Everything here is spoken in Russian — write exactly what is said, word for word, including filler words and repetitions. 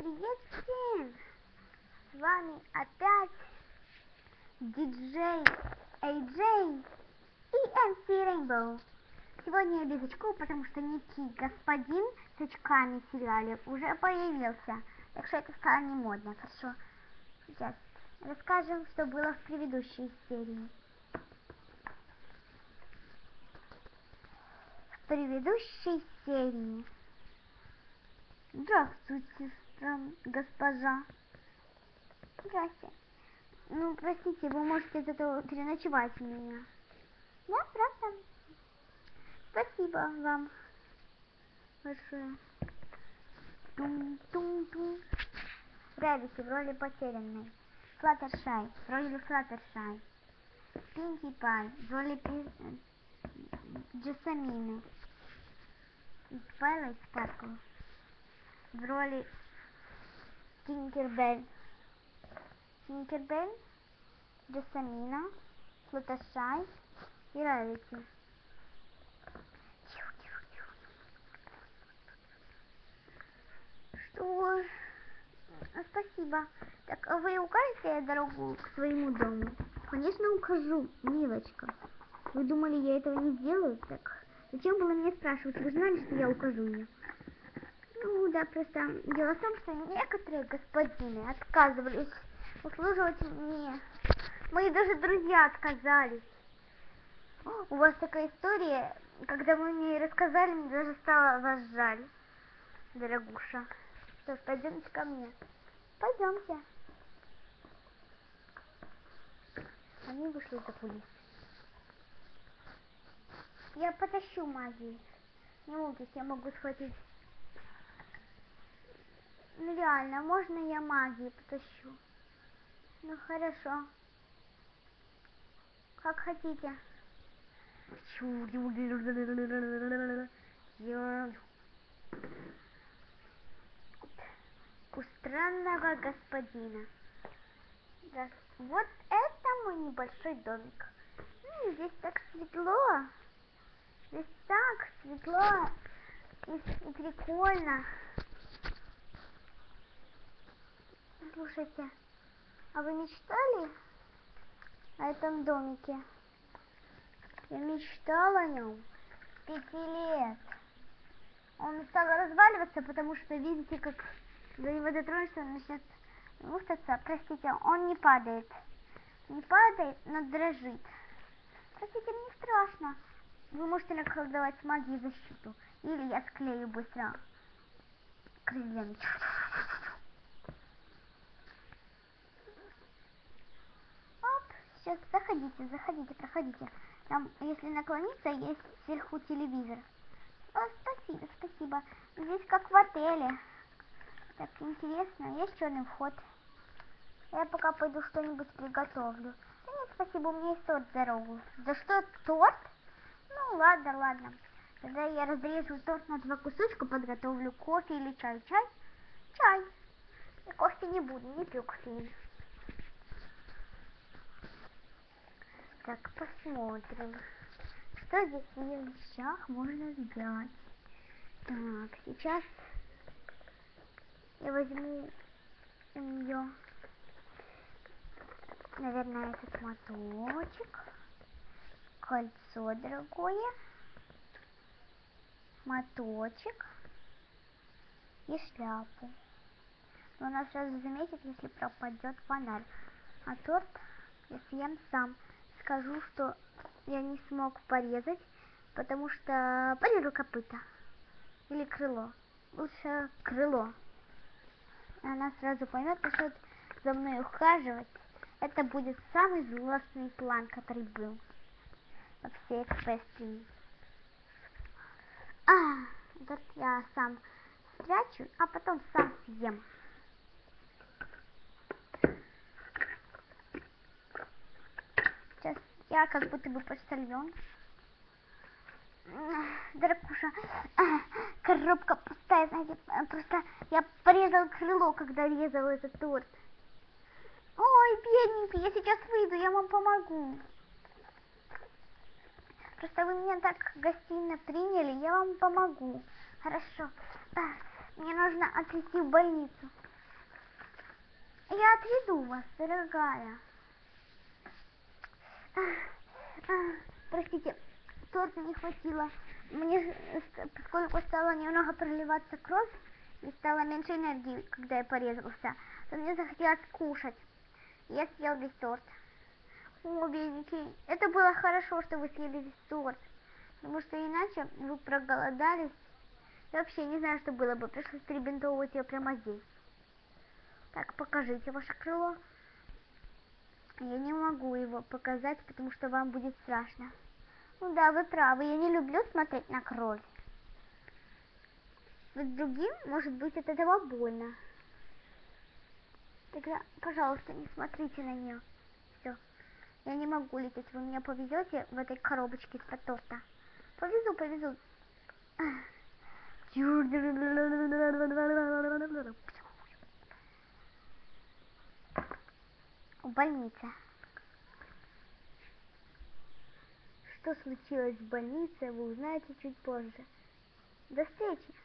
Привет всем! С вами опять диджей эй джей и эм си Rainbow. Сегодня я без очков, потому что некий господин с очками в сериале уже появился. Так что это стало не модно. Хорошо. Сейчас расскажем, что было в предыдущей серии. В предыдущей серии. Здравствуйте, госпожа. Здрасте. Ну, простите, вы можете зато переночевать у меня. Да, правда? Спасибо вам большое. Тум-тум-тум. Рэвити в роли потерянной. Флаттершай в роли Флаттершай. Пинки Пай в роли Пи... Джессамины. И Твайлайт Спаркл в роли Тинкербелл. Тинкербелл, Джессамина, Флаттершай и Рэвити. Что? Спасибо. Так, а вы укажете дорогу к своему дому? Конечно, укажу, милочка. Вы думали, я этого не сделаю? Так, зачем было меня спрашивать? Вы знали, что я укажу ее? Ну, да, просто дело в том, что некоторые господины отказывались услуживать мне. Мои даже друзья отказались. У вас такая история, когда вы мне рассказали, мне даже стало вас жаль, дорогуша. Что ж, пойдемте ко мне. Пойдемте. Они вышли за кулис. Я потащу магию. Не волнуйтесь, я могу схватить. Ну реально, можно я магию потащу? Ну хорошо. Как хотите. У странного господина. Да. Вот это мой небольшой домик. М, здесь так светло. Здесь так светло и, и прикольно. Слушайте, а вы мечтали о этом домике? Я мечтала о нем с пяти лет. Он стал разваливаться, потому что, видите, как до него дотронешься, он начнет муфтаться. Простите, он не падает. Не падает, но дрожит. Простите, мне страшно. Вы можете наколдовать магию защиту. Или я склею быстро крыльями. Оп, сейчас заходите, заходите, проходите. Там, если наклониться, есть сверху телевизор. О, спасибо, спасибо. Здесь как в отеле. Так интересно, есть черный вход. Я пока пойду что-нибудь приготовлю. Да нет, спасибо, у меня есть торт в дорогу. За что торт? Ну ладно, ладно. Тогда я разрежу торт на два кусочка, подготовлю кофе или чай. Чай? Чай. Я кофе не буду, не пью кофеин. Так, посмотрим. Что здесь в ее вещах можно взять? Так, сейчас я возьму у нее, наверное, этот моточек, кольцо дорогое, моточек и шляпу. Но она сразу заметит, если пропадет фонарь. А торт я съем сам. Скажу, что я не смог порезать, потому что порежу копыта. Или крыло. Лучше крыло. Она сразу поймет, начнет за мной ухаживать. Это будет самый злостный план, который был во всей экспрессии. А, вот я сам спрячу, а потом сам съем. Сейчас я как будто бы почтальон. Дорогуша, коробка пустая, знаете, просто я порезал крыло, когда резал этот торт. Ой, бедненький, я сейчас выйду, я вам помогу. Просто вы меня так гостинно приняли, я вам помогу. Хорошо. Мне нужно отвезти в больницу. Я отведу вас, дорогая. Простите, торта не хватило. Мне, поскольку стала немного проливаться кровь и стало меньше энергии, когда я порезался, то мне захотелось кушать. Я съел весь торт. О, бедненький, это было хорошо, что вы съели весь торт, потому что иначе вы проголодались. Я вообще не знаю, что было бы, пришлось перебинтовывать ее прямо здесь. Так, покажите ваше крыло. Я не могу его показать, потому что вам будет страшно. Ну да, вы правы, я не люблю смотреть на кровь. Ведь другим, может быть, от этого больно. Тогда, пожалуйста, не смотрите на нее. Все, я не могу лететь, вы меня повезете в этой коробочке из-под торта. Повезу, повезу. В больнице. Что случилось в больнице, вы узнаете чуть позже. До встречи!